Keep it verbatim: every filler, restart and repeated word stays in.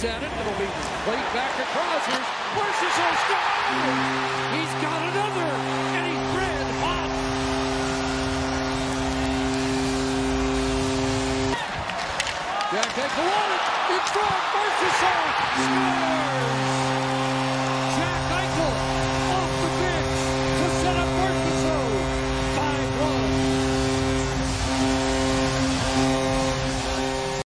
looks at it. It'll be played back across. Here's Marchessault scores! He's got another, and he's red hot. Jack takes a wallet in front. Marchessault scores!